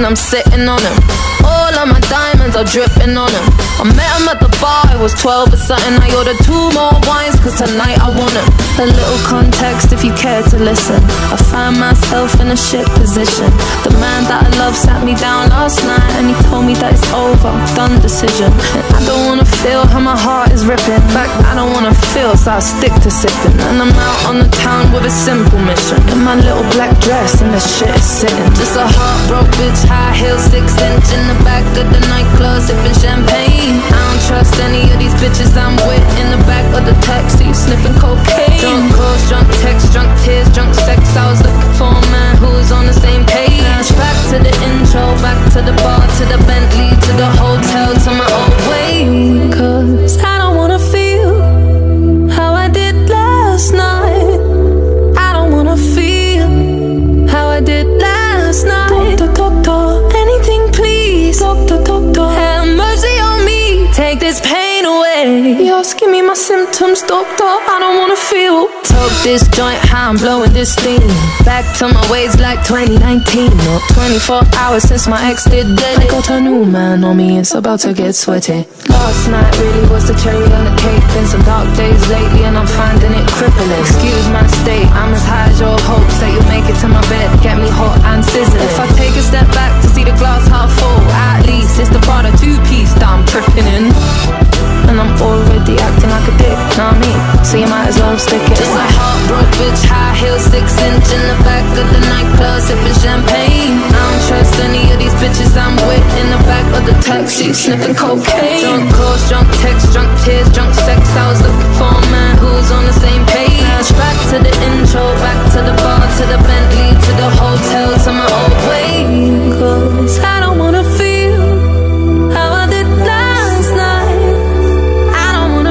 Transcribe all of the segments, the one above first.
I'm sitting on him. All of my diamonds are dripping on him. I met him at the bar, I was 12 or something. I ordered 2 more wines, cause tonight I want him. A little context if you care to listen. I find myself in a shit position. The man that I love sat me down last night, and he told me that it's over, done decision. And I don't wanna feel how my heart is ripping. In fact, I don't wanna feel, so I stick to sippin'. And I'm out on the town with a simple mission. In my little black dress, and the shit is sitting. Just a heartbroken bitch, high heels, 6-inch in the back of the nightclub, sipping champagne. I don't trust any of these bitches I'm with. In the back of the taxi, sniffing cocaine. Drunk calls, drunk texts, drunk tears, drunk sex. I was looking for a man who was on the same page. Back to the intro, back to the bar, to the Bentley, to the hotel, to my old way. Cause I don't wanna feel how I did last night. I don't wanna feel how I did last night. Doctor, anything please. Doctor, have mercy on me. Take this pain away. You're asking me my symptoms, doctor. I don't wanna feel. Toke this joint, how I'm blowing this steam. Back to my ways like 2019. Not 24 hours since my ex did dead. I got a new man on me, it's about to get sweaty. Last night really was the cherry on the cake. Been some dark days lately and I'm finding it crippling. Excuse my state, I'm as high as your hopes that you'll make it to my bed, get me hot and sizzling. If I take a step back to see the glass half full, at least it's the Prada 2-piece that I'm tripping in. And I'm already acting like a dick, know what I mean? So you might as well stick it. Just a heartbroken bitch, high heels, 6-inch in the back of the nightclub, sipping champagne. I don't trust any of these bitches I'm with. In the back of the taxi, sniffing cocaine. Drunk calls, drunk texts, drunk tears, drunk sex. I was looking for a man who was on the same page. Back to the intro, back to the bar, to the Bentley, to the hotel, to my old way. Cause I don't wanna feel how I did last night. I don't wanna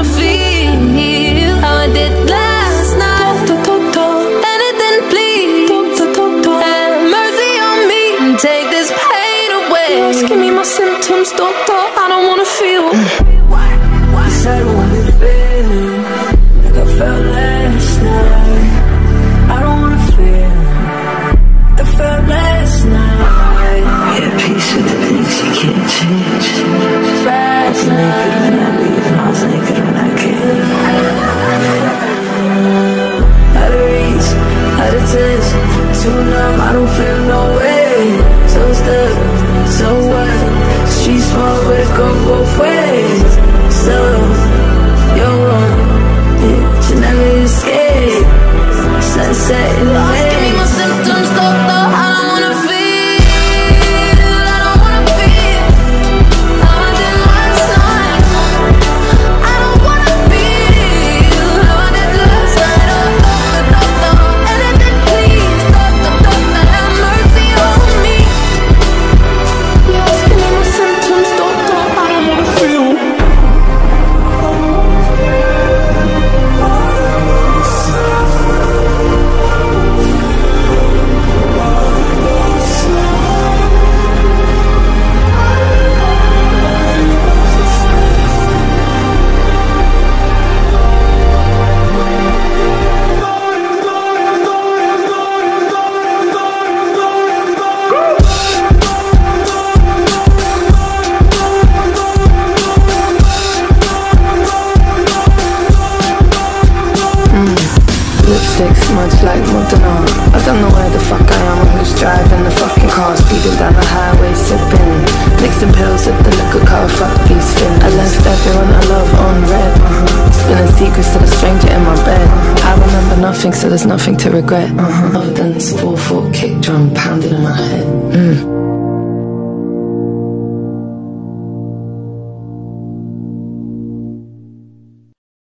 feel how I did last night. Doctor, anything please. Doctor, have mercy on me and take this pain away. You're asking me my symptoms, doctor. I don't wanna feel. Yes, I don't wanna feel like I felt last night. I don't wanna feel like I felt last night. Yeah, peace with the things you can't change. Last night, naked when I leave, and I was naked when I came. Out of reach, out of touch, too numb, I don't feel no way. So stuck, so what? Street small, but it go both ways. So, you're wrong, yeah, you never escape. Sunset in the way. Give me my symptoms, doctor. I don't wanna feel. Lipstick smudged like Madonna. I don't know where the fuck I am or who's driving the fucking car. Speeding down the highway, sipping, mixing pills at the liquor car. Fuck these fins. I left everyone I love on red. Spilling secrets to the stranger in my bed. I remember nothing, so there's nothing to regret. Other than this 4-4 kick drum pounding in my head.